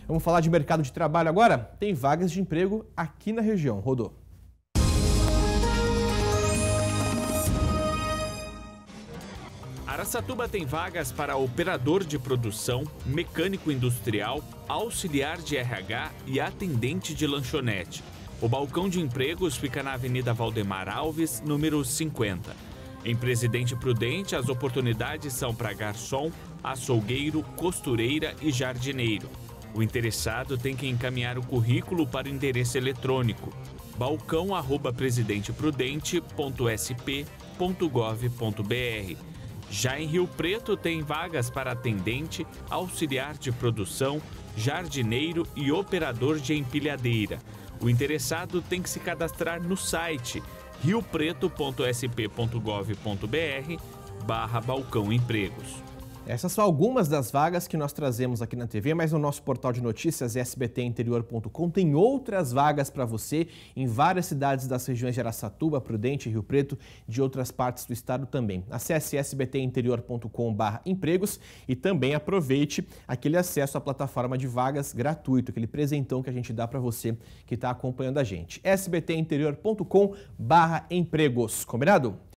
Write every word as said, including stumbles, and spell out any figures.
Vamos falar de mercado de trabalho agora? Tem vagas de emprego aqui na região. Rodou. Araçatuba tem vagas para operador de produção, mecânico industrial, auxiliar de R H e atendente de lanchonete. O balcão de empregos fica na Avenida Valdemar Alves, número cinquenta. Em Presidente Prudente, as oportunidades são para garçom, açougueiro, costureira e jardineiro. O interessado tem que encaminhar o currículo para o endereço eletrônico balcão arroba presidenteprudente ponto s p ponto gov ponto b r. Já em Rio Preto tem vagas para atendente, auxiliar de produção, jardineiro e operador de empilhadeira. O interessado tem que se cadastrar no site rio preto ponto s p ponto gov ponto b r barra balcão empregos. Essas são algumas das vagas que nós trazemos aqui na T V, mas no nosso portal de notícias s b t interior ponto com tem outras vagas para você em várias cidades das regiões de Araçatuba, Prudente e Rio Preto, de outras partes do estado também. Acesse s b t interior ponto com barra empregos e também aproveite aquele acesso à plataforma de vagas gratuito, aquele presentão que a gente dá para você que está acompanhando a gente. s b t interior ponto com barra empregos, combinado?